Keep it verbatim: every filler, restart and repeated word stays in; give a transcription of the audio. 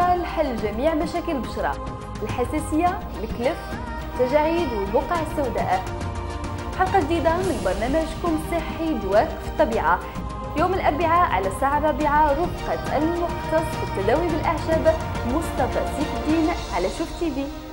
الوقاية لحل جميع مشاكل البشرة، الحساسية، الكلف، التجاعيد والبقع السوداء. حلقة جديدة من برنامجكم الصحي دواك في الطبيعة، يوم الأربعاء على الساعة الرابعة رفقة المختص في التداوي بالأعشاب مصطفى سيف الدين على شوف تي في.